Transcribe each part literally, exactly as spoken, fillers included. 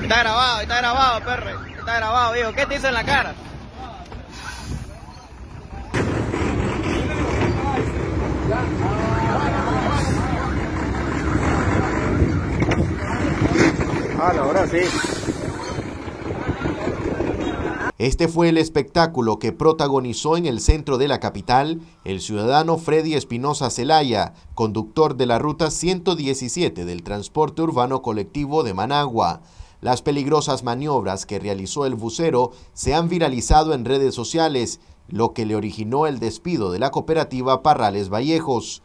Está grabado, está grabado, perro. Está grabado, viejo. ¿Qué te hizo en la cara? Ah, no, ahora sí. Este fue el espectáculo que protagonizó en el centro de la capital el ciudadano Freddy Espinosa Zelaya, conductor de la ruta ciento diecisiete del transporte urbano colectivo de Managua. Las peligrosas maniobras que realizó el busero se han viralizado en redes sociales, lo que le originó el despido de la cooperativa Parrales Vallejos.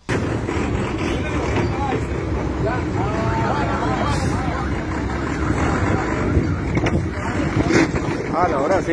Ah, no, ahora sí.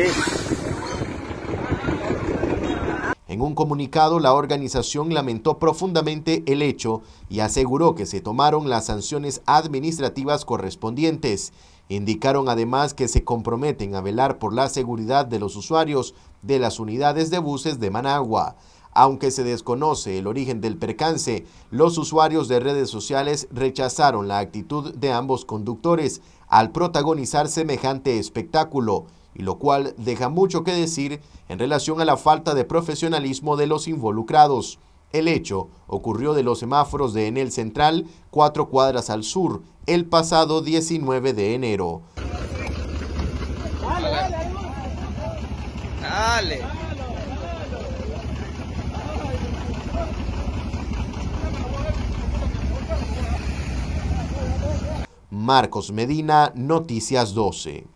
En un comunicado, la organización lamentó profundamente el hecho y aseguró que se tomaron las sanciones administrativas correspondientes. Indicaron además que se comprometen a velar por la seguridad de los usuarios de las unidades de buses de Managua. Aunque se desconoce el origen del percance, los usuarios de redes sociales rechazaron la actitud de ambos conductores al protagonizar semejante espectáculo, y lo cual deja mucho que decir en relación a la falta de profesionalismo de los involucrados. El hecho ocurrió de los semáforos de Enel Central, cuatro cuadras al sur, el pasado diecinueve de enero. Dale, dale, dale. Marcos Medina, Noticias doce.